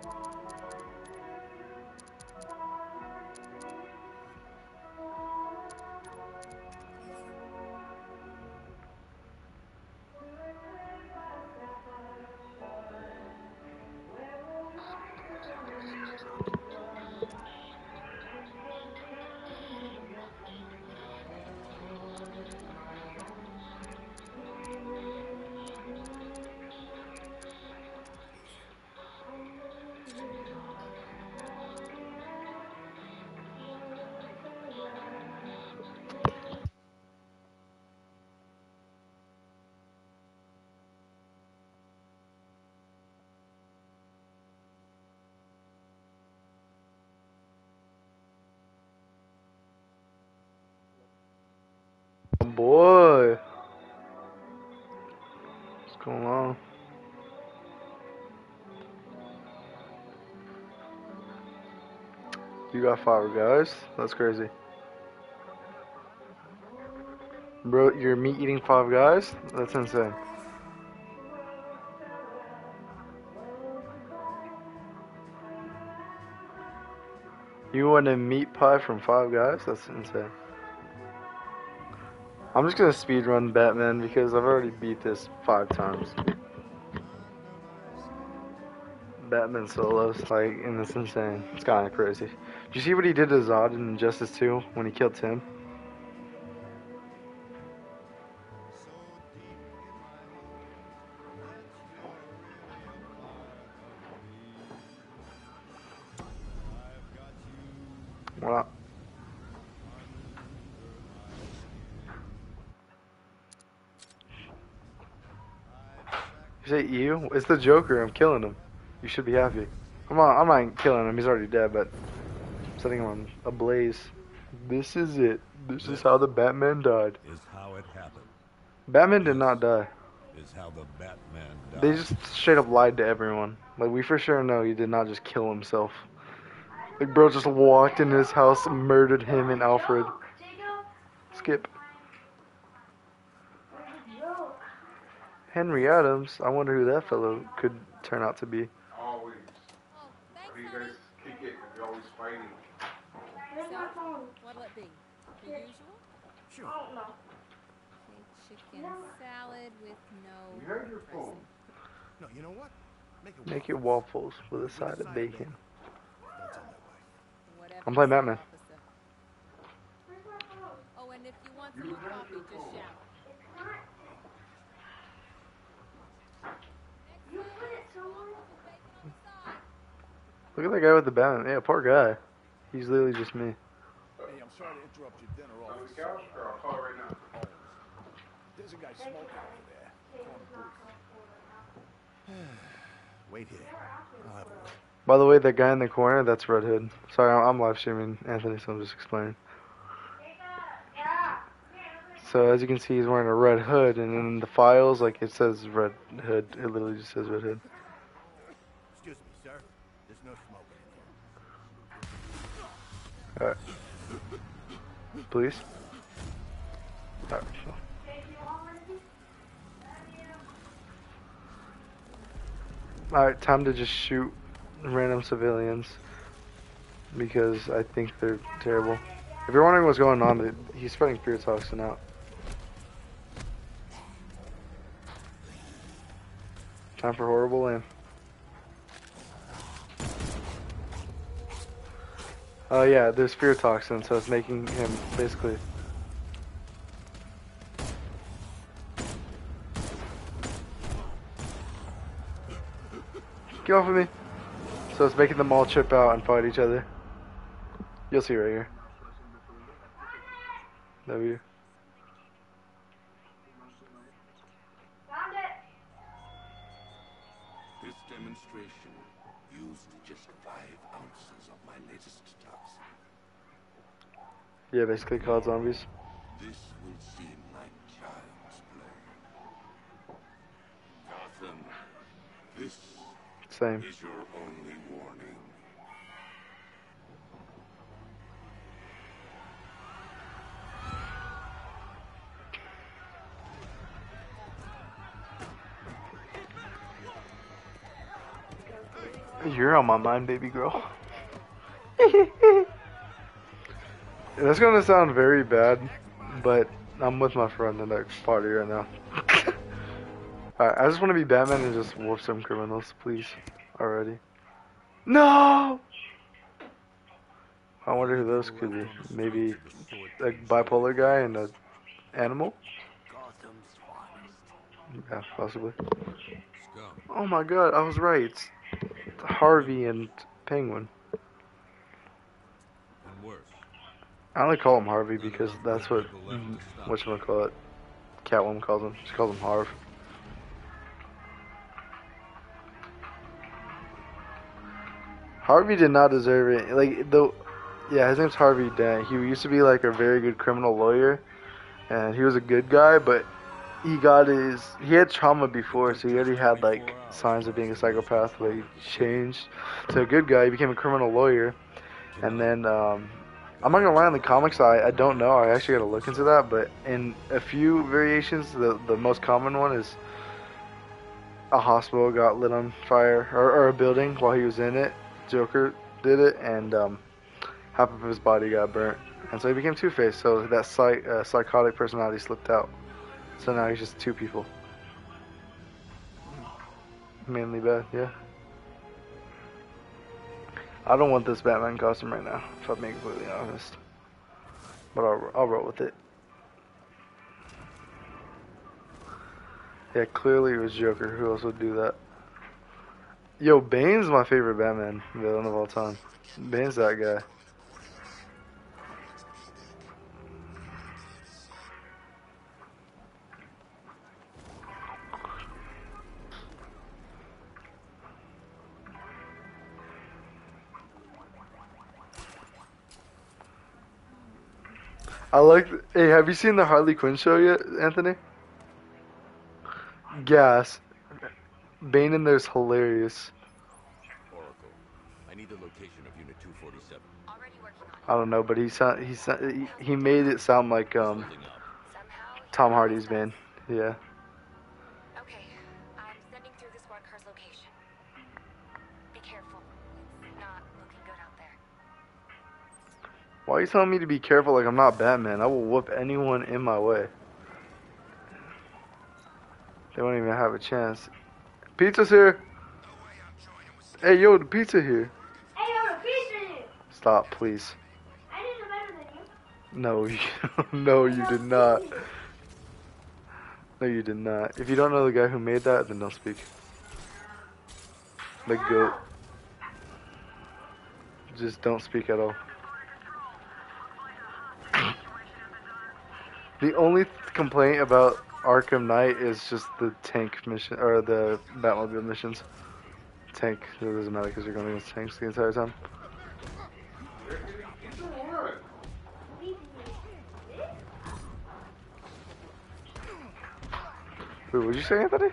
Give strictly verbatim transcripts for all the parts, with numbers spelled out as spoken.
Boy, what's going on? You got five guys? That's crazy. Bro, you're meat eating five guys? That's insane. You want a meat pie from five guys? That's insane. I'm just gonna speedrun Batman because I've already beat this five times. Batman solos, like, and it's insane. It's kinda crazy. Did you see what he did to Zod in Injustice two when he killed Tim? What? You say you? It's the Joker. I'm killing him. You should be happy. I'm not, I'm not killing him. He's already dead, but I'm setting him on ablaze. This is it. This is how the Batman died. Is how it happened. Batman did not die. Is how the Batman died. They just straight up lied to everyone. Like, we for sure know he did not just kill himself. Like, bro just walked into his house, murdered him and Alfred. Skip. Henry Adams. I wonder who that fellow could turn out to be. Always. Why do you guys kick it? You're always fighting. So, what'll it be? The usual? Sure. Okay, chicken salad with no You heard your phone. No, you know what? Make it, Make it waffles with a side of bacon. Don't tell my wife. whatever. I'm playing Batman. Oh, and if you want some more coffee, just shout. Look at that guy with the Batman. Yeah, poor guy. He's literally just me. Hey, I'm sorry to interrupt your dinner On office. the couch, or I'll call right now. Oh, there's a guy smoking over there. Call the booth. Wait here. I'll have a word. By the way, that guy in the corner, that's Red Hood. Sorry, I'm I'm live streaming Anthony, so I'm just explaining. So as you can see, he's wearing a red hood, and in the files, like, it says Red Hood. It literally just says Red Hood. Excuse me, sir. There's no smoking in here. Alright. Please? Alright. Alright, time to just shoot random civilians. Because I think they're terrible. If you're wondering what's going on, he's spreading fear toxin out. Time for horrible aim. Oh uh, yeah, there's fear toxin, so it's making him basically. Get off of me! So it's making them all chip out and fight each other. You'll see right here. W. This demonstration used just five ounces of my latest toxin. Yeah, basically called zombies. This will seem like child's play. Gotham, this Same. is your only warning. You're on my mind, baby girl. That's gonna sound very bad, but I'm with my friend in that party right now. Alright, I just want to be Batman and just whoop some criminals, please. Already. No! I wonder who those could be. Maybe a bipolar guy and an animal? Yeah, possibly. Oh my god, I was right. It's Harvey and Penguin. I only call him Harvey because that's what mm, whatchamacallit, Catwoman calls him. She calls him Harv. Harvey did not deserve it. Like, though, yeah, his name's Harvey Dent. He used to be like a very good criminal lawyer, and he was a good guy, but he got his, he had trauma before, so he already had like signs of being a psychopath, but he changed to a good guy. He became a criminal lawyer, and then, um, I'm not gonna lie, in the comics, I, I don't know, I actually gotta look into that, but in a few variations, the, the most common one is a hospital got lit on fire, or, or a building while he was in it. Joker did it, and um, half of his body got burnt, and so he became Two-Face, so that psych, uh, psychotic personality slipped out. So now he's just two people. Mainly bad, yeah. I don't want this Batman costume right now, if I'm being completely honest. But I'll, I'll roll with it. Yeah, clearly it was Joker. Who else would do that? Yo, Bane's my favorite Batman villain of all time. Bane's that guy. I like. Hey, have you seen the Harley Quinn show yet, Anthony? Gas. Bane in there's hilarious. Oracle, I need the location of Unit two forty-seven. Already working on it. I don't know, but he sound he sound, he, he made it sound like um Holding up. Somehow. Tom Hardy's Bane. Yeah. Okay, I'm sending through the squad car's location. Be careful. It's not looking good out there. Why are you telling me to be careful like I'm not Batman? I will whoop anyone in my way. They won't even have a chance. Pizza's here. Hey, yo, the pizza here. Hey, yo, the pizza here. Stop, please. I did it better than you. No, you, no, you did not. No, you did not. If you don't know the guy who made that, then don't speak. The goat. Just don't speak at all. The only complaint about Arkham Knight is just the tank mission, or the Batmobile missions. Tank, it doesn't matter because you're going against tanks the entire time. Wait, what'd you say, Anthony?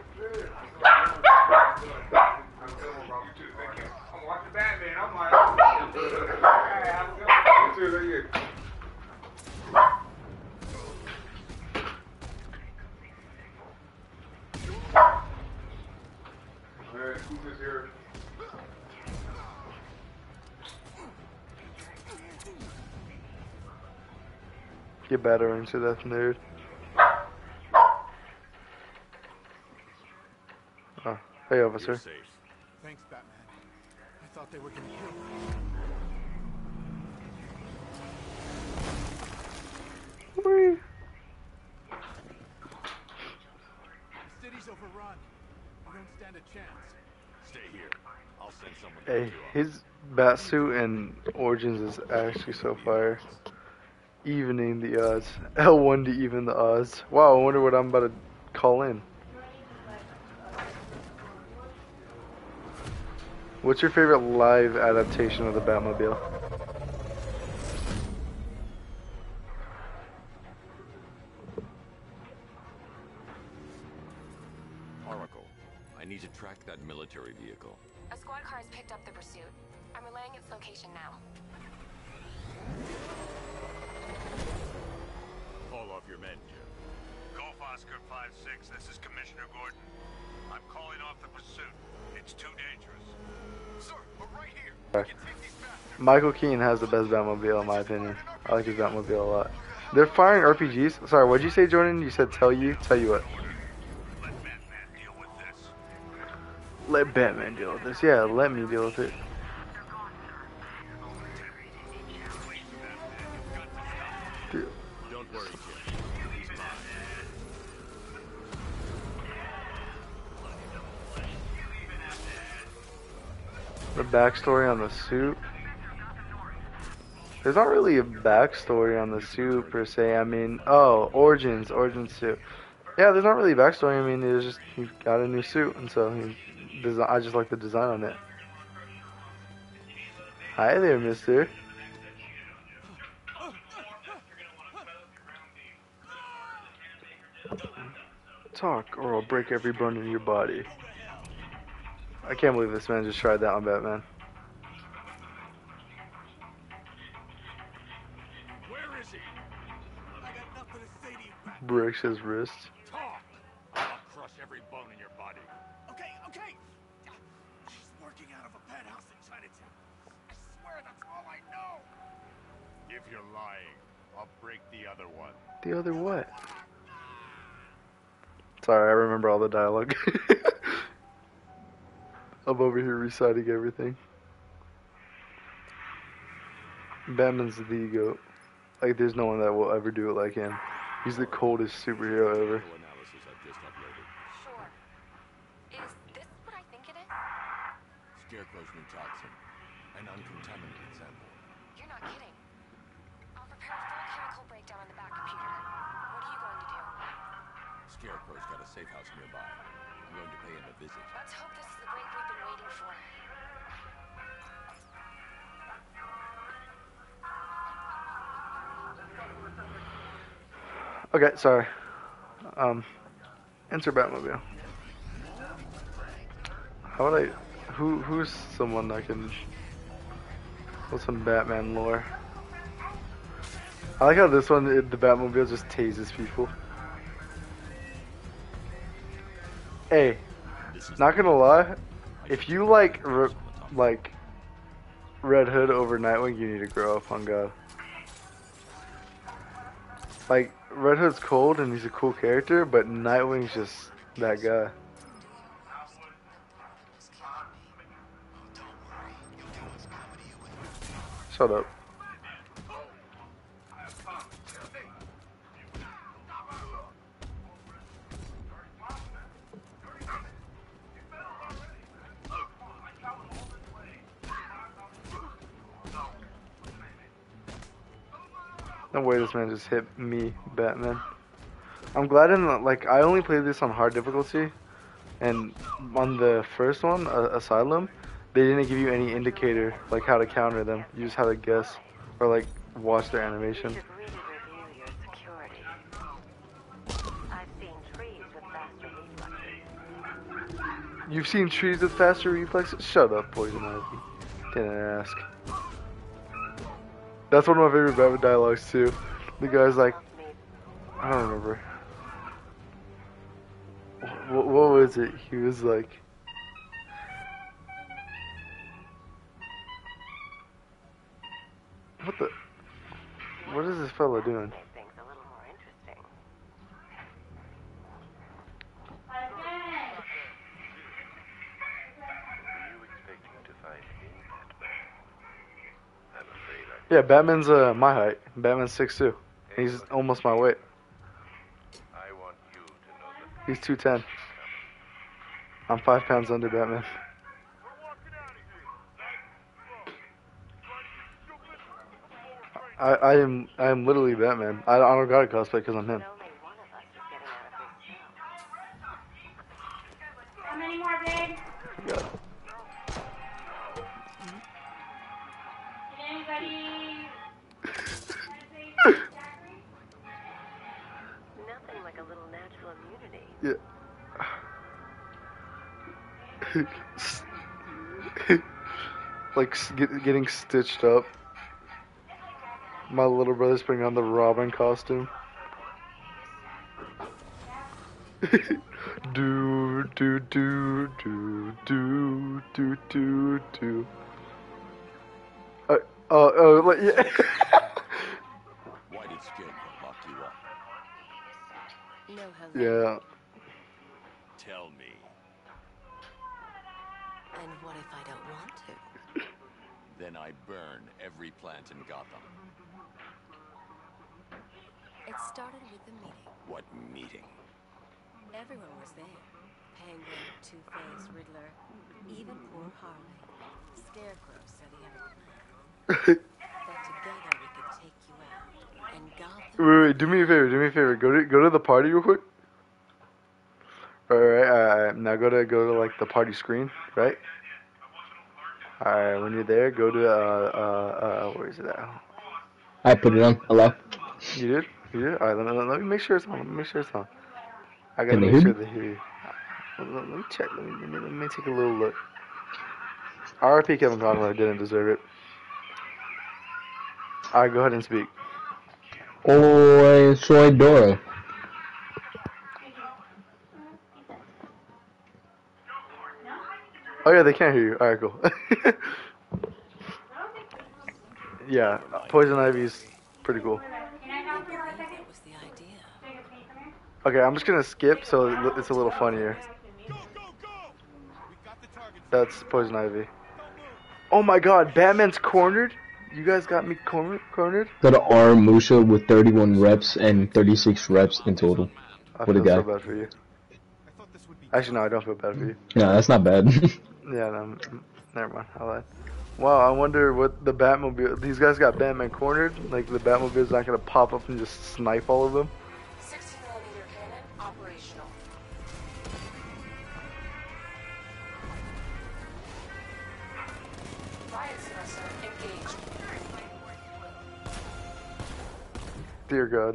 Get battering to that nerd. Oh, hey, officer. Thanks, Batman. I thought they were gonna kill me. Whee. The city's overrun. We don't stand a chance. Stay here. I'll send someone. Hey, his bat suit and Origins is actually so fire. Evening the odds. L one to even the odds. Wow, I wonder what I'm about to call in. What's your favorite live adaptation of the Batmobile? Oracle, I need to track that military vehicle. A squad car has picked up the pursuit. I'm relaying its location now. Call off your men here. Golf Oscar five six, this is Commissioner Gordon. I'm calling off the pursuit. It's too dangerous. Sir, Michael Keaton has the best Batmobile in my opinion. I like his Batmobile a lot. They're firing R P Gs. Sorry, what'd you say, Jordan? You said tell you? Tell you what? Let Batman deal with this. Yeah, let me deal with it. Dude. Don't worry, kid. He's mine. The backstory on the suit. There's not really a backstory on the suit per se. I mean, oh, origins, origin suit. Yeah, there's not really a backstory. I mean, it's just he got a new suit, and so he desi I just like the design on it. Hi there, mister. Talk, or I'll break every bone in your body. I can't believe this man just tried that on Batman. Where is he? I got nothing to say to you, Batman. Breaks his wrist. Talk. I'll crush every bone in your body. Okay, okay. She's working out of a penthouse in Chinatown. I swear that's all I know. If you're lying, I'll break the other one. The other what? Sorry, I remember all the dialogue. I'm over here reciting everything. Batman's the goat. Like, there's no one that will ever do it like him. He's the coldest superhero ever. Analysis I've just uploaded. Sure. Is this what I think it is? Scarecrow's new toxin. An uncontaminated sample. You're not kidding. I'll prepare a full chemical breakdown on the back computer. What are you going to do? Scarecrow's got a safe house nearby. I'm going to pay him a visit. Let's hope this is the break we've been waiting for. Okay, sorry. Um, enter Batmobile. How would I? Who? Who's someone that can? What's some Batman lore? I like how this one, it, the Batmobile just tases people. Hey, not gonna lie, if you like, re like, Red Hood over Nightwing, you need to grow up on God. Like, Red Hood's cold and he's a cool character, but Nightwing's just that guy. Shut up. No way this man just hit me, Batman. I'm glad in the, like, I only played this on hard difficulty, and on the first one, uh, Asylum, they didn't give you any indicator, like, how to counter them. You just had to guess, or, like, watch their animation. You should really review your security. I've seen trees with faster reflexes. You've seen trees with faster reflexes? Shut up, Poison Ivy. Didn't ask. That's one of my favorite Batman dialogues too. The guy's like, I don't remember. What, what was it? He was like, what the? What is this fella doing? Make things a little more interesting. Yeah, Batman's uh, my height. Batman's six two. He's almost my weight. I want you to know that He's two ten. I'm five pounds under Batman. I, I am I am literally Batman. I, I don't gotta cosplay because I'm him. Only one of us is getting out of this now. How many more, babe? Yeah. Did anybody... Nothing like a little natural immunity. Yeah. Like s- get, getting stitched up. My little brother's putting on the Robin costume. do do do do do do do do. Uh, Oh, oh, like, yeah. Why did Scarecrow lock you up? No, hello. Yeah. Tell me. And what if I don't want to? Then I burn every plant in Gotham. It started with a meeting. What meeting? Everyone was there. Penguin, Two-Face, Riddler, even poor Harley. Scarecrow said he had a plan. That together we could take you out. And Gotham... Wait, wait, do me a favor, do me a favor. Go to go to the party real quick. Alright, alright, now go to go to like the party screen, right? Alright, when you're there, go to uh uh uh where is it at? I put it on. Hello? You did? You did? Alright, let me, let me make sure it's on. Let me make sure it's on. I gotta Can they make hear sure me? they hear you. Let, let me check. Let me, let me let me take a little look. R I P Kevin Conroy didn't deserve it. Alright, go ahead and speak. Oi, soy Dora. Oh yeah, they can't hear you. Alright, cool. Yeah, Poison Ivy's pretty cool. I believe that was the idea. Okay, I'm just gonna skip so it- it's a little funnier. That's Poison Ivy. Oh my god, Batman's cornered? You guys got me cornered? cornered? Got an R Musha with thirty-one reps and thirty-six reps in total. I What a feel guy. so bad for you. Actually, no, I don't feel bad for you. No, that's not bad. Yeah, no, never mind. I lied. Wow, I wonder what the Batmobile... These guys got Batman cornered? Like, the Batmobile's not gonna pop up and just snipe all of them? sixty millimeter cannon operational. Riot suppressor engaged. Dear God.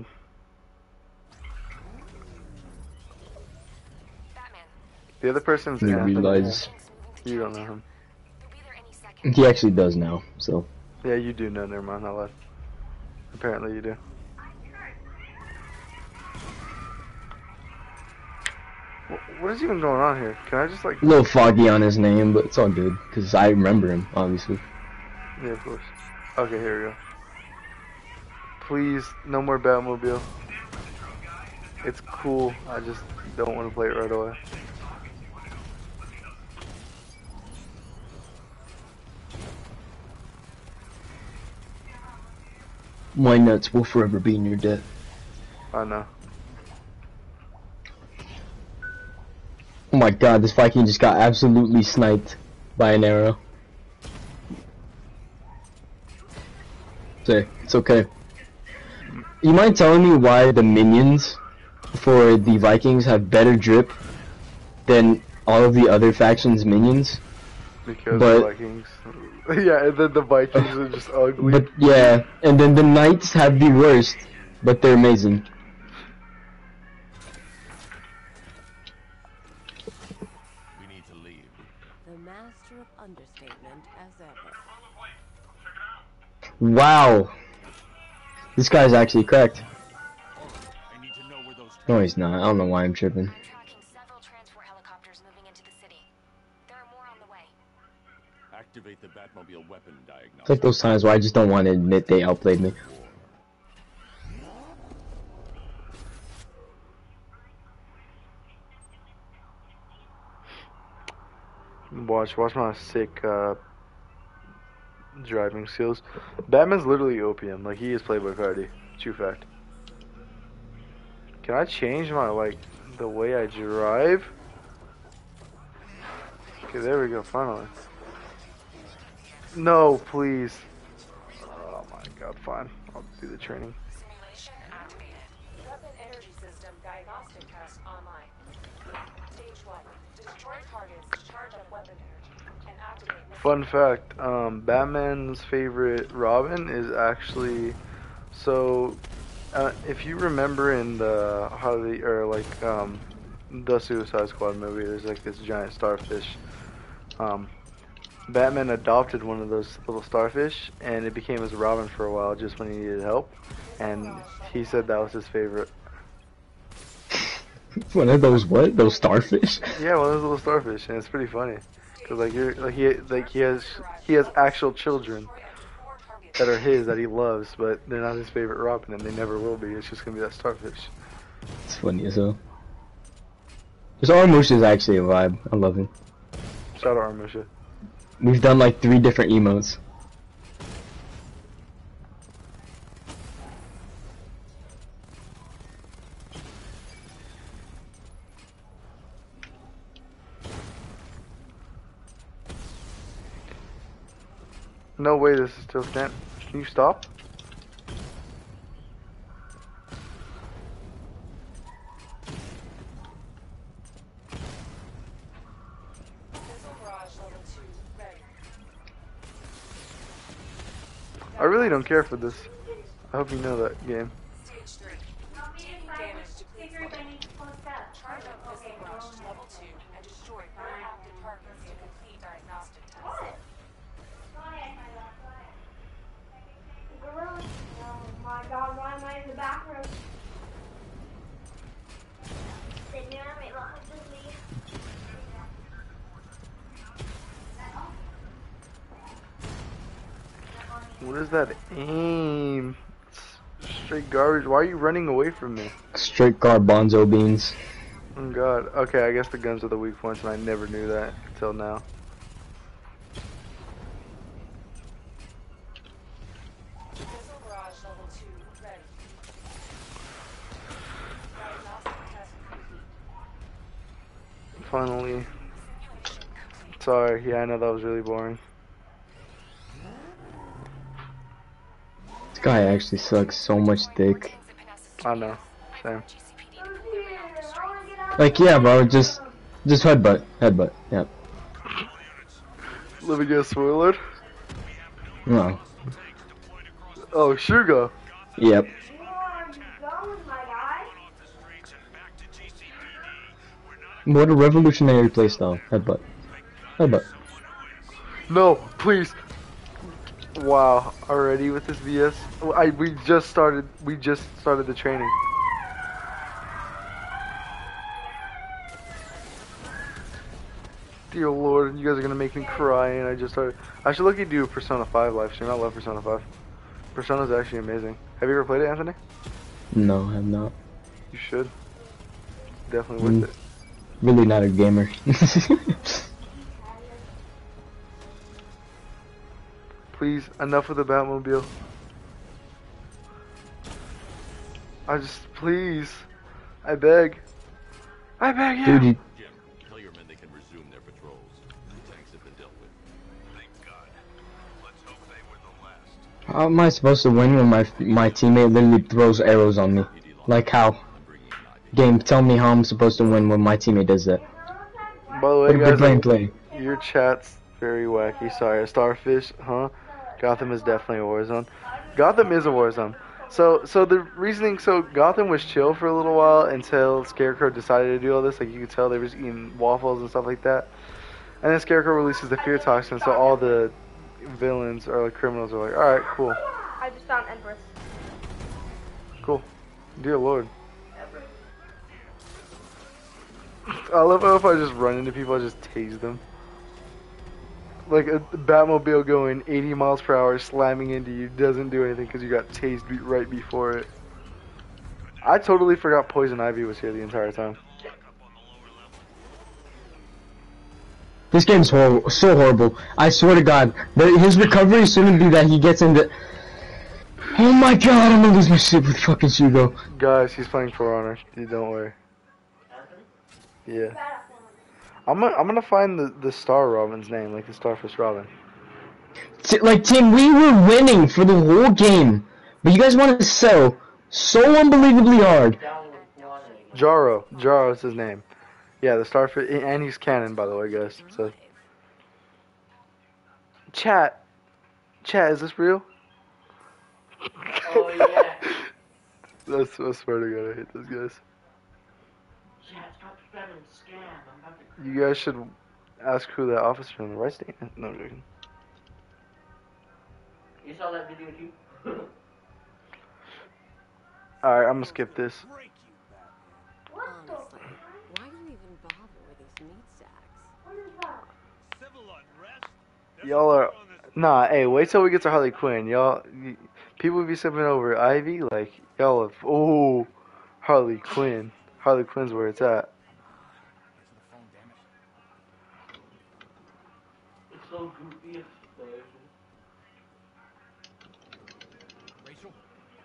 Batman. The other person's You Anthony. realize You don't know him. He'll be there any second. he actually does now, so. Yeah, you do know. Never mind. I lied. Apparently you do. Wh- What is even going on here? Can I just like... A little foggy on his name, but it's all good, because I remember him, obviously. Yeah, of course. Okay, here we go. Please, no more Batmobile. It's cool. I just don't want to play it right away. My nuts will forever be in your debt. I know. Oh my god, this Viking just got absolutely sniped by an arrow. Say, it's okay. You mind telling me why the minions for the Vikings have better drip than all of the other factions' minions? Because But- the Vikings. Yeah, and then the Vikings are just ugly. But yeah, and then the Knights have the worst, but they're amazing. We need to leave. The master of understatement as ever. Wow. This guy's actually correct. I need to know where those No, he's not. I don't know why I'm tripping. I'm tracking several transport helicopters moving into the city. There are more on the way. activate the Batmobile weapon diagnostic. It's like those times where I just don't want to admit they outplayed me. Watch, watch my sick uh, driving skills. Batman's literally opium. Like, he is Playboy Cardi. True fact. Can I change my, like, the way I drive? Okay, there we go, finally. No, please. Oh my god, fine. I'll do the training. Simulation activated. Weapon energy system diagnostic test online. Stage one. Destroy targets, charge up weapon energy, and activate. Fun fact, um, Batman's favorite Robin is actually, so, uh, if you remember in the, how the, or like, um, the Suicide Squad movie, there's like this giant starfish, um, Batman adopted one of those little starfish, and it became his Robin for a while, just when he needed help, and he said that was his favorite. One of those what? Those starfish? Yeah, one of those little starfish, and it's pretty funny, cause like you're, like he, like he has, he has actual children. that are his that he loves, but they're not his favorite Robin, and they never will be. It's just gonna be that starfish. It's funny as hell. This Armush is actually a vibe. I love him. Shout out Armusha. We've done like three different emotes. No way, this is still stand. Can you stop? I really don't care for this. I hope you know that game. Stage three. Taking damage depletes life. Charge up missile barrage level two and destroy four active targets to complete diagnostic tests. Oh my god, why am I in the back room? What is that aim? It's straight garbage. Why are you running away from me? Straight garbanzo beans. Oh god. Okay, I guess the guns are the weak points, and I never knew that until now. Missile barrage level two ready. Diagnostic test complete. Finally. Sorry. Yeah, I know that was really boring. This guy actually sucks so much dick. I know. Same. Like, yeah, bro, just, just headbutt, headbutt, yeah. Let me get a spoiler. No. Oh, Sugar. Yep. What a revolutionary playstyle. Headbutt. Headbutt. No, please. Wow, already with this V S? I we just started. We just started the training. Dear Lord, you guys are gonna make me cry, and I just started. I should look at do a Persona five live stream. I love Persona five. Persona's actually amazing. Have you ever played it, Anthony? No, I'm not. You should. Definitely Mm, worth it. really not a gamer. Please, enough with the Batmobile. I just, please. I beg. I beg you. Dude, you, Jim, tell your men they can resume their patrols. The tanks have been dealt with. Thank God. Let's hope they were the last. how am I supposed to win when my my teammate literally throws arrows on me? Like how? I'm bringing in I V. Game, tell me how I'm supposed to win when my teammate does that. By the way, What a guys, big brain play. your chat's very wacky. Sorry, a starfish, huh? Gotham is definitely a war zone. Gotham is a war zone. So, so the reasoning, so Gotham was chill for a little while until Scarecrow decided to do all this. Like you could tell, they were just eating waffles and stuff like that. And then Scarecrow releases the fear toxin, so all the villains or like criminals are like, all right, cool, I just found Empress. cool. Dear Lord. I love how if I just run into people, I just tase them. Like a Batmobile going eighty miles per hour slamming into you doesn't do anything because you got tased be right before it. I totally forgot Poison Ivy was here the entire time. This game's horrible, so horrible. I swear to God, the, his recovery shouldn't be that he gets into. Oh my God, I'm gonna lose my shit with fucking Shugo. Guys, he's playing For Honor. Dude, don't worry. Yeah. I'm gonna, I'm gonna find the, the Star Robin's name, like the Starfish Robin. T like, Tim, we were winning for the whole game, but you guys want to sell so unbelievably hard. Jaro. Jaro is his name. Yeah, the Starfish, and he's canon, by the way, guys. So, chat, chat, is this real? Oh yeah. That's, I swear to God, I hate those guys. Yeah, it's not spelling scam. I'm about to. You guys should ask who that officer on the right stand. No, I'm joking. You saw that video too? Alright, I'm gonna skip this. Break you, Batman. Honestly, why do you even bother with these meat sacks? Civil unrest? There's Y'all a are war on this Nah, hey, wait till we get to Harley Quinn, y'all. y- People be sipping over Ivy, like y'all. Have, oh, Harley Quinn. Harley Quinn's where it's at. Answer the phone, damn it. It's so goofy. Rachel?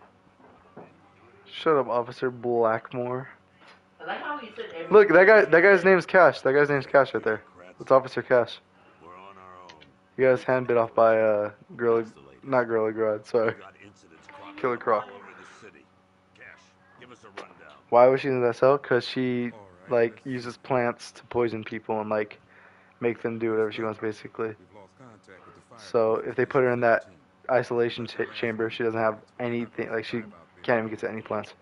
Shut up, Officer Blackmore. I like how he said everything. Look, that guy. That guy's name's Cash. That guy's name's Cash right there. It's Officer Cash. We're on our own. He got his hand bit off by uh, Gorilla, not Gorilla Grodd. Sorry, We got incidents cropping Killer up Croc. all over the city. Cash, give us a rundown. Why was she in that cell? Cause she like uses plants to poison people and like make them do whatever she wants, basically. So if they put her in that isolation ch chamber, she doesn't have anything. Like she can't even get to any plants.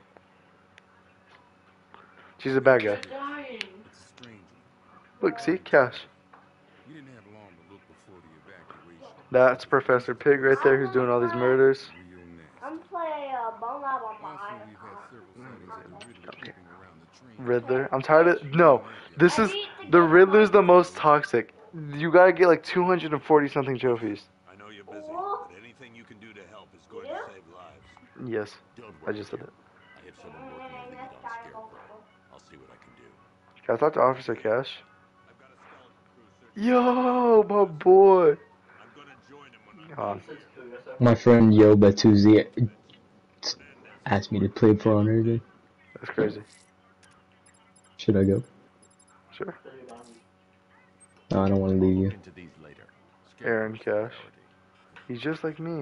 She's a bad guy. Dying. It's a strange one. Look, see, Cash. We didn't have long to look before the evacuation. That's Professor Pig right there, who's doing all these murders. Real nasty. I'm playing uh, Bone Lab on my Also, we've had several sightings of the Riddler Okay. creeping around the train. Riddler. I'm tired of no. This is the Riddler's the most toxic. You gotta get like two hundred forty something trophies. I know you're busy, but anything you can do to help is going to save lives. Yes, Don't I worry, just said Jim. it. I have someone working a lead on Scarecrow. I'll see what I can do. Can I talk to Officer Cash? I've got a skeleton crew searching. Yo, my boy. I'm gonna join him when I'm On. My friend Yo Batuzi asked me to play for on everything. That's crazy. Should I go? Sure. No, I don't want to leave you. Into these later. Aaron Cash. He's just like me.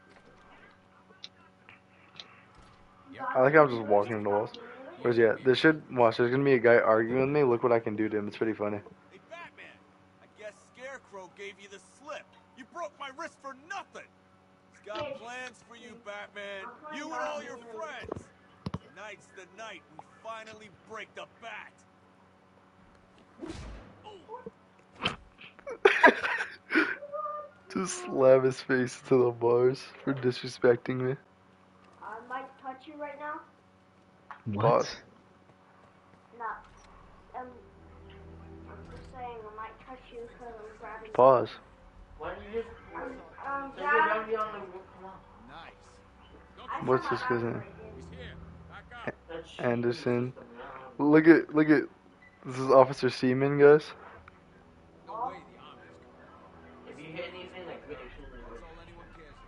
I like how I'm just walking into walls. Where's he at? This should watch. There's gonna be a guy arguing with me. Look what I can do to him. It's pretty funny. Hey, Batman! I guess Scarecrow gave you the slip. You broke my wrist for nothing. He's got plans for you, Batman. You and all your friends. Tonight's the night we finally break the bat. Just slam his face into the bars for disrespecting me. I might touch you right now. What? Pause. Not. Um, I'm just saying I might touch you because I'm grabbing. Pause. Why don't you just I'm, um, Take it grab. down beyond the roof. Come on. Nice. I What's saw this my guy's back name? right here. He's here. Back up. That's Anderson. Look at, look at. This is Officer Seaman, guys. No way the army's coming. If you hit anything like really shouldn't That's all anyone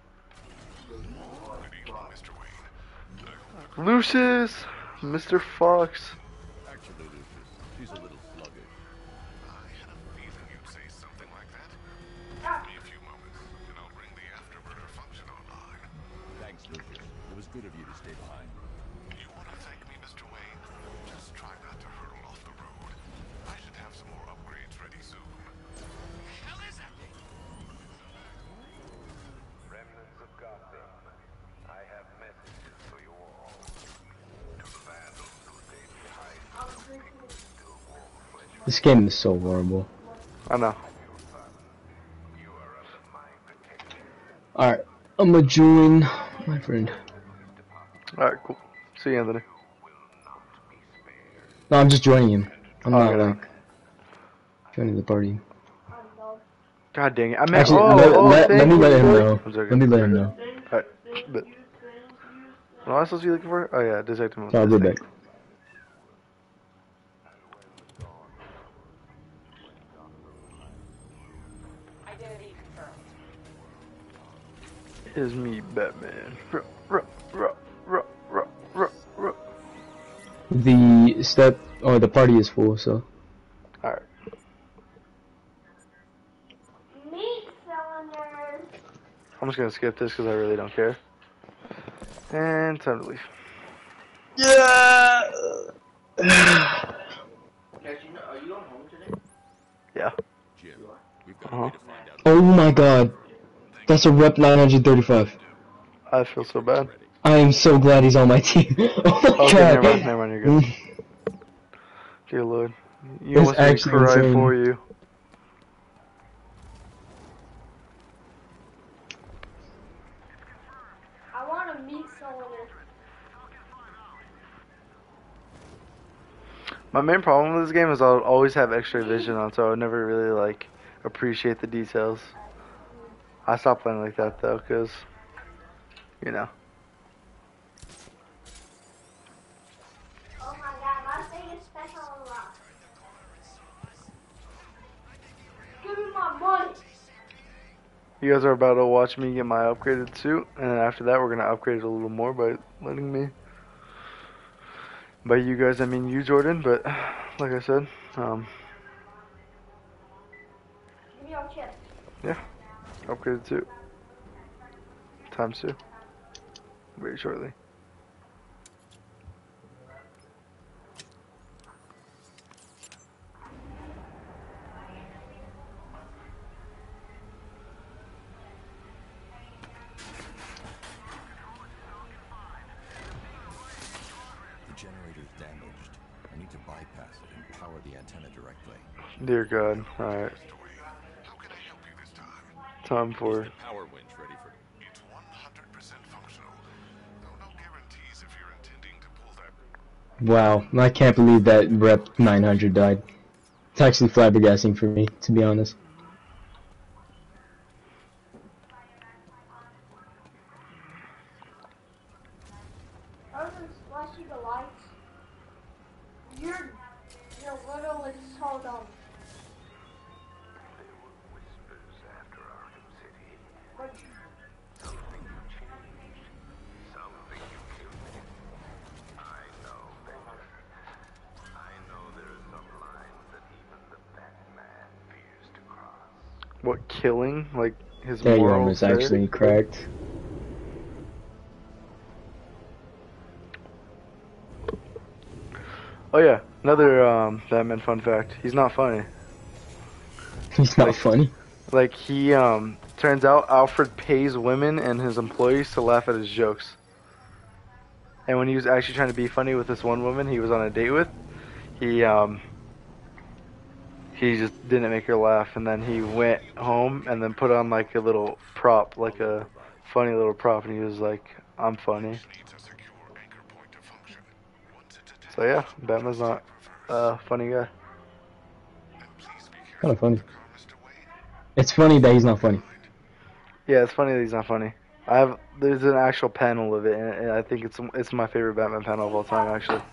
cares about. Lucius, Mister Fox. Actually, Lucius, she's a little sluggish. I had a feeling you'd say something like that. Give me a few moments, and I'll bring the afterburner function online. Thanks, Lucius. It was good of you to stay behind. You want to thank me, Mister Wayne? Just try not to hurtle off the road. I should have some more upgrades ready soon. The hell is that? Remnants of Gotham, I have messages for you all. To the vandals who stayed behind, still warm flesh. This game is so horrible. I know. You are of my protection. Alright, I'm gonna join my friend. Alright, cool. See you, Anthony. No, I'm just joining him. I'm not Okay. like joining the party. God dang it. I meant. Actually, oh, let, oh, let, thank let me you, let him boy. know. I'm joking. Let me let him know. Alright, but. What am I supposed to be looking for? Oh, yeah, detective. So I'll be back. Identity confirmed. Is me, Batman. Ruh, ruh, ruh, ruh, ruh, ruh, ruh. The step, oh, the party is full, so. Alright. Meat cylinders. I'm just gonna skip this because I really don't care. And time to leave. Yeah! Actually, no, are you going home today? Yeah. Jim, we've got Uh-huh. a way to find out. Oh my god. That's a rep nine thirty-five. I feel so bad. I am so glad he's on my team. Oh my Okay, never mind, god. never mind, you're good. Dear Lord. You That's almost made me actually cry insane. for you. I want a meat cylinder. My main problem with this game is I'll always have extra vision on, so I would never really, like, appreciate the details. I stopped playing like that though, cause you know. Oh my god, my thing is special rock. Give me my money. You guys are about to watch me get my upgraded suit, and then after that, we're gonna upgrade it a little more by letting me. By you guys, I mean you, Jordan. But like I said, um, Give me your chip. yeah, upgraded suit times two, very shortly. The generator's damaged. I need to bypass it and power the antenna directly. Dear God, all right. How can I help you this time? Time for. The power winch ready for... It's one hundred percent functional. Though no guarantees if you're intending to pull that. Wow, I can't believe that Rep nine hundred died. It's actually flabbergasting for me, to be honest. Other than flashing the lights, you're, you're literally so dumb. There were whispers after Arkham City. But Something you changed. Something you killed. I know better. I know there are some lines that even the Batman fears to cross. What, killing? Like his That arm moral is actually cracked. Oh yeah, another um, Batman fun fact. He's not funny. He's not funny. Like he um turns out Alfred pays women and his employees to laugh at his jokes. And when he was actually trying to be funny with this one woman he was on a date with, he um he just didn't make her laugh, and then he went home and then put on like a little prop, like a funny little prop, and he was like, "I'm funny." Needs a secure anchor point to function. Once it's attached, So yeah, Batman's not a funny guy. and please be careful Kind of funny. with the car, Mister Wayne. It's funny that he's not funny. Yeah, it's funny that he's not funny. I have there's an actual panel of it, and, and I think it's it's my favorite Batman panel of all time, actually.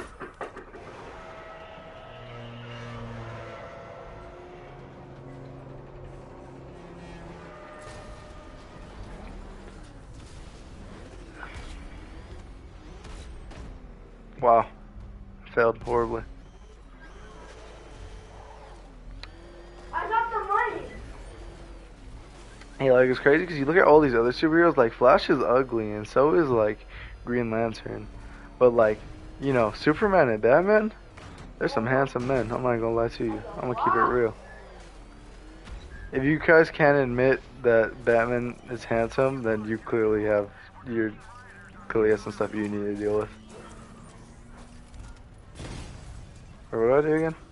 Wow, failed horribly. I got the money. Hey, like it's crazy because you look at all these other superheroes. Like Flash is ugly, and so is like Green Lantern. But like, you know, Superman and Batman, they're some handsome men. I'm not gonna lie to you. I'm gonna keep it real. If you guys can't admit that Batman is handsome, then you clearly have you clearly have some stuff you need to deal with. Or what do I do again?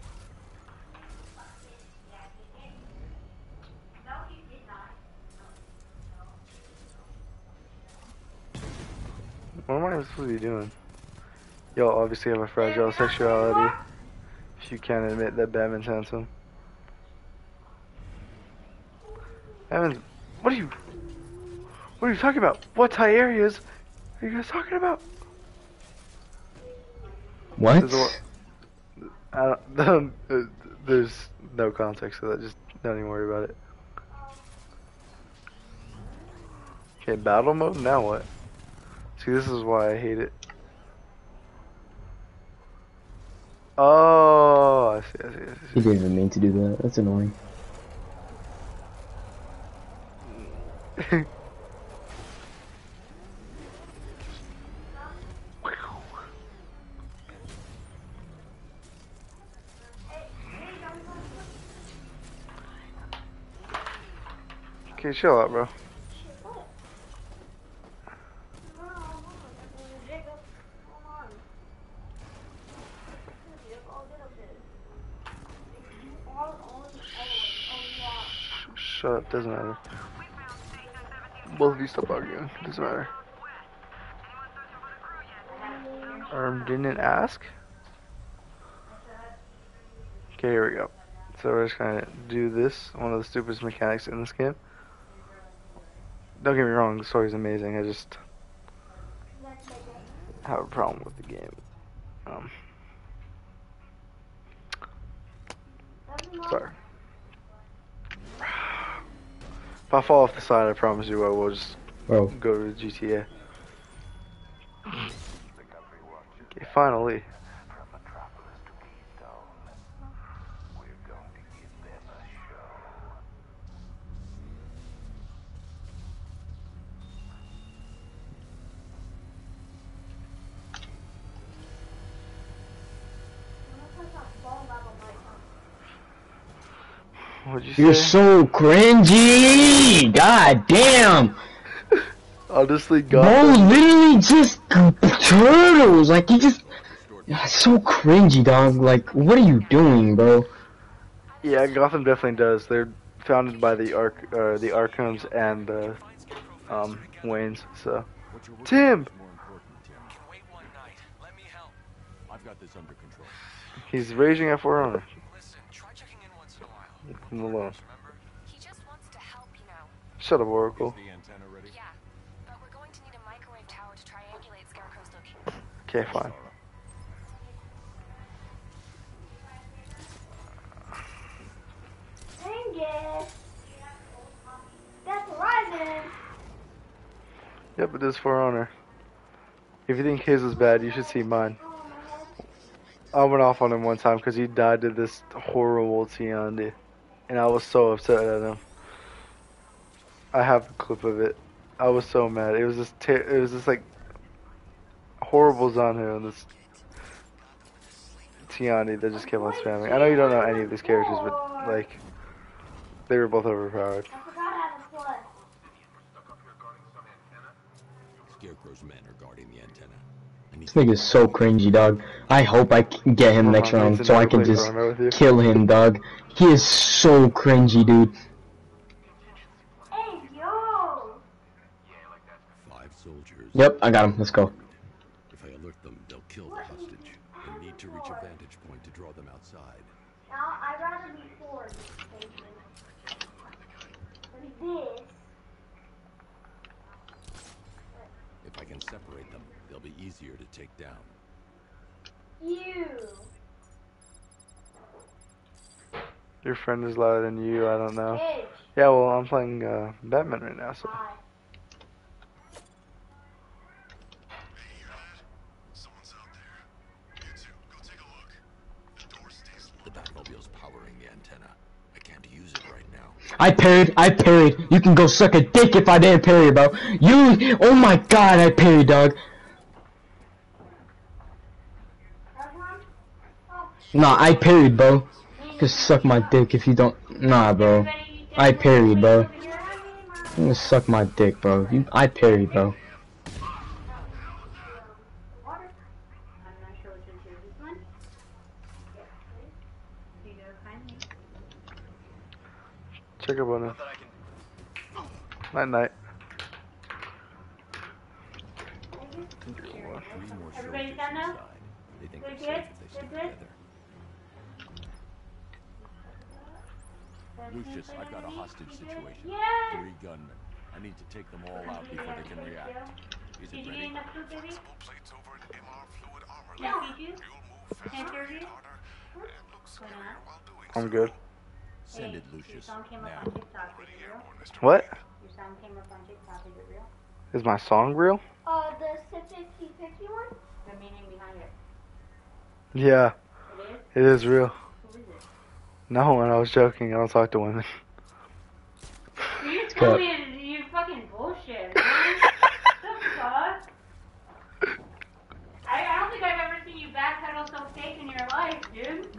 What am I supposed to be doing? Y'all obviously have a fragile sexuality if you can't admit that Batman's handsome. Batman's... What are you... What are you talking about? What Thai areas are you guys talking about? What? There's a- I don't, there's no context to that. Just don't even worry about it. Okay, battle mode? Now what? See, this is why I hate it. Oh, I see, I see, I see. He didn't even mean to do that. That's annoying. Okay, chill out, bro. Shut up, doesn't matter. Both of you stop arguing, doesn't matter. Um, didn't ask? Okay, here we go. So we're just gonna do this, one of the stupidest mechanics in this game. don't get me wrong, the story's amazing. I just have a problem with the game. Um, sorry. If I fall off the side, I promise you I will just Bro. go to G T A. Okay, finally. What'd you You're say? so cringy! God damn! Honestly, Bro, Gotham. literally just turtles! Like, he just... So cringy, dog. Like, what are you doing, bro? Yeah, Gotham definitely does. They're founded by the Ark, uh, the Arkhams and the um, Waynes. So, What you're working Tim. on is more important, Tim. Can wait one night. Let me help. I've got this under control. He's raging at For Honor. Listen, try checking in once in a while. Leave him alone. Remember? He just wants to help, you know. Shut up, Oracle. Is the antenna ready? Yeah, but we're going to need a microwave tower to triangulate Scarecrow's location. Okay, fine. Dang it. That's Horizon. Yep, it is For Honor. If you think his is bad, you should see mine. I went off on him one time because he died to this horrible Tiandi, and I was so upset at him. I have a clip of it. I was so mad. It was just ter it was just like horrible Zanhu and this Tiandi that just kept on spamming. I know you don't know any of these characters, but like they were both overpowered. I forgot how to play. Scarecrow's men are guarding the antenna. And This nigga's so cringy, dog. I hope I can get him Come next on, round Mason, so I never can played just For Honor with you. kill him, dog. He is so cringy, dude. Hey, yo. five soldiers. Yep, I got him. Let's go. If I alert them, they'll kill the hostage. They need to reach a vantage point to draw them outside. Now, I'd rather be forward. Than this. If I can separate them, they'll be easier to take down. You. Your friend is louder than you. I don't know. Hey. Yeah, well, I'm playing uh, Batman right now, so. Hi. Hey, you hear that? Someone's out there. You two, go take a look. The door stays The locked. Batmobile's powering the antenna. I can't use it right now. I parried. I parried. You can go suck a dick if I didn't parry, bro. You. Oh my god, I parried, dog. Nah, I parried, bro. Just suck my dick if you don't. Nah, bro. I parried, bro. You just suck my dick, bro. You, I parried, bro. Check up on him. Night night. Three more Everybody soldiers done now? inside. They think Good, they're good? safe if they stick Good, good? together. Lucius, I've got a hostage situation. Yeah. Three gunmen. I need to take them all out before they can react. Is Did it you get ready? enough food, baby? Flexible plates over an M R fluid armor Yeah, lever. did you? You'll move faster, Can't hear you? hit harder, and look Why superior not? while doing I'm so. good. Send it, Your Lucius. song came up Now. on TikTok. Is Ready it real? airborne, Mister What? Your song came up on TikTok. Is it real? Is my song real? Uh, the fifty fifty one? The meaning behind it. Yeah, It is? it is real. Who is it? No, when I was joking, I don't talk to women. You Cut. told me it- you fucking bullshit, man. The fuck? I, I don't think I've ever seen you backpedal so fake in your life, dude.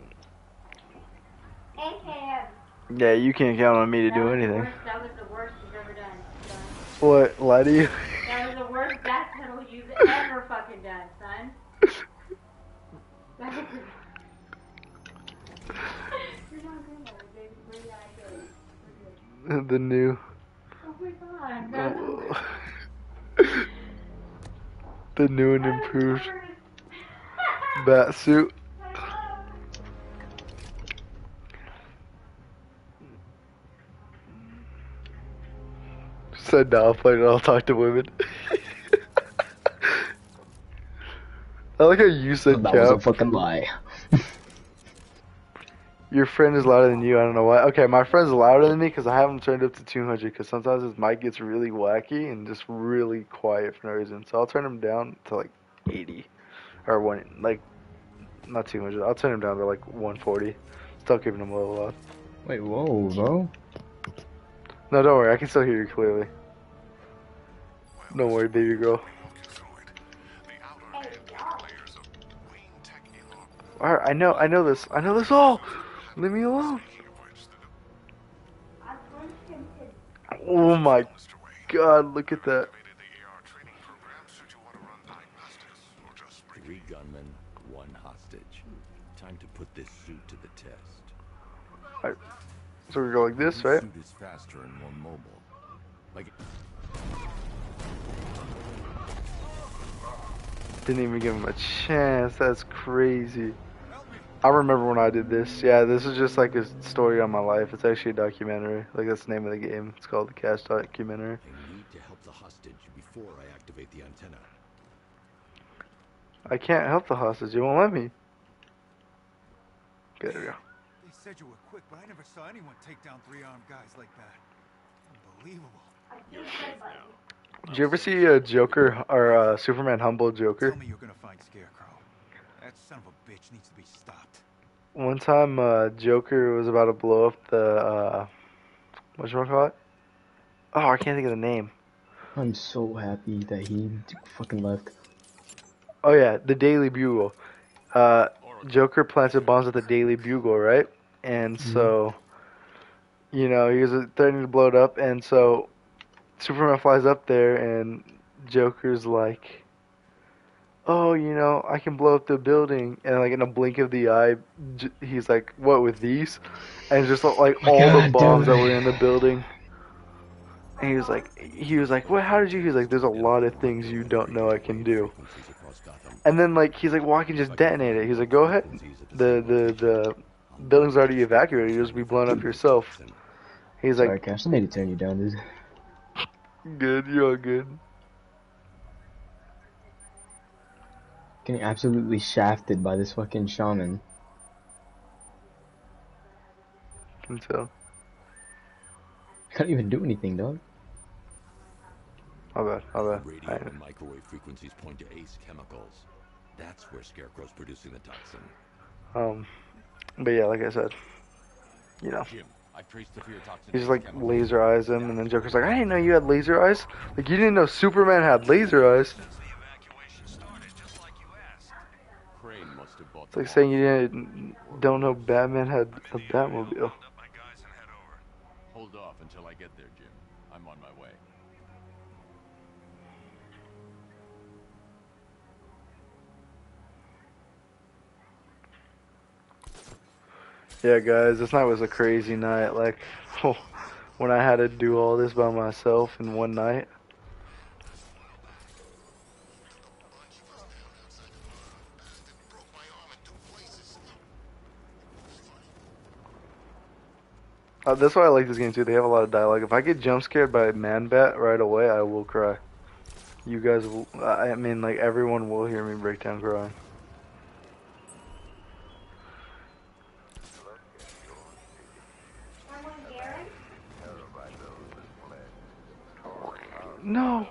A K M. Yeah, you can't count on me to That do was the anything. worst- That was the worst you've ever done, son. What? Lie to you? That was the worst backpedal you've ever fucking done, son. That was the... You're not good at it, baby. We're not good. We're good. The new. Oh my god. That was... The new and improved bat suit. Said no, I'll play it. I'll talk to women. I like how you said That was a cap. fucking lie. Your friend is louder than you. I don't know why. Okay, my friend's louder than me because I have him turned up to two hundred. Because sometimes his mic gets really wacky and just really quiet for no reason. So I'll turn him down to like eighty or one, like not two hundred. I'll turn him down to like one forty. Still keeping him a little loud. Wait, whoa, bro. No, don't worry. I can still hear you clearly. Don't worry, baby girl. Alright, I know, I know this. I know this all. Leave me alone. Oh my god, look at that. Three gunmen, one hostage. Time to put this suit to the test. Alright, so we go like this, right? Suit is faster and more mobile. Like. Didn't even give him a chance. That's crazy. I remember when I did this. Yeah, this is just like a story on my life. It's actually a documentary. Like, that's the name of the game. It's called the Cash Documentary. I need to help the hostage before I activate the antenna. I can't help the hostage. You won't let me. Okay, there we go. They said you were quick, but I never saw anyone take down three armed guys like that. Unbelievable. Did you ever see a Joker or uh, Superman humble Joker? Tell me you're gonna find Scarecrow. That son of a bitch needs to be stopped. One time, uh, Joker was about to blow up the, uh, whatchamacallit? Oh, I can't think of the name. I'm so happy that he fucking left. Oh yeah, the Daily Bugle. Uh, Joker planted bombs at the Daily Bugle, right? And Mm-hmm. so, you know, he was threatening to blow it up, and so Superman flies up there, and Joker's like, oh, you know, I can blow up the building, and like in a blink of the eye, j he's like, what, with these? And just like Oh all God, the bombs dude. that were in the building. And he was like, he was like, what, how did you? He was like, there's a lot of things you don't know I can do. And then like, he's like, well, I can just detonate it. He's like, go ahead. The, the, the building's already evacuated. You'll just be blown up yourself. He's Sorry, like, Cash, I need to turn you down, dude. good, you're all good. Getting absolutely shafted by this fucking shaman. Can tell. Can't even do anything, dog. My bad, my bad. Radio I, and microwave frequencies point to ace chemicals. That's where Scarecrow's producing the toxin. um, but yeah, like I said, you know, Jim, I've traced the fear toxin. he just like laser eyes him, and then Joker's like, I didn't know you had laser eyes. Like, you didn't know Superman had laser eyes. Crane must have bought It's like saying you didn't don't know Batman had a Batmobile. Hold off until I get there, Jim. I'm on my way. Yeah, guys, this night was a crazy night. Like, oh, when I had to do all this by myself in one night. Uh, that's why I like this game too. They have a lot of dialogue. If I get jump scared by Man-Bat right away, I will cry. You guys will. I mean, like, everyone will hear me break down crying. No.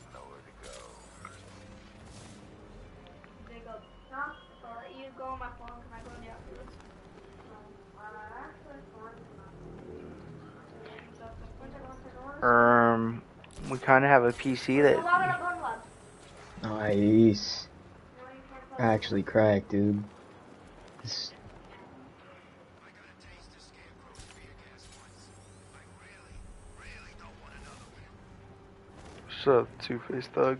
Um, we kind of have a P C that. Nice. Actually cracked, dude. This... Shut up, two-faced thug.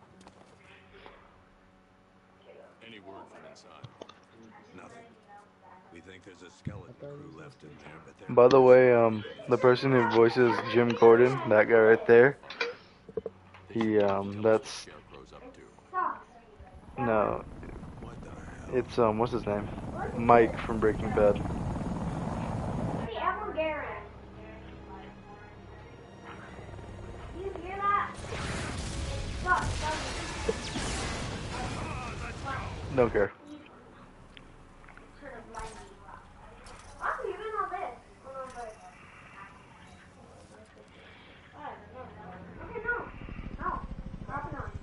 Any word from inside? Nothing. We think there's a skeleton crew left in there, but they're By the way, um, the person who voices Jim Gordon, that guy right there, he, um, that's, no, it's, um, what's his name? Mike from Breaking Bad. Don't care. Sort of ninety. Oh, you're doing all this. Oh, no, but... Oh, no. Okay, no. No. Drop it on.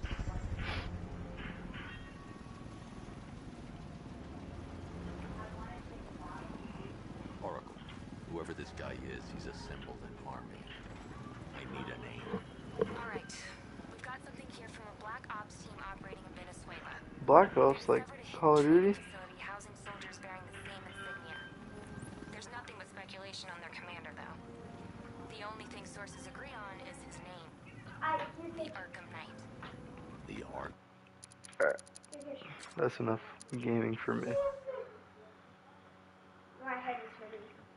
Oracle, whoever this guy is, he's assembled an army. I need a name. All right. We've got something here from a Black Ops team operating in Venezuela. Black Ops, like Call of Duty? Facility housing soldiers bearing the same insignia. There's nothing but speculation on their commander, though. The only thing sources agree on is his name. The Arkham Knight. The Ark. Alright. That's enough gaming for me.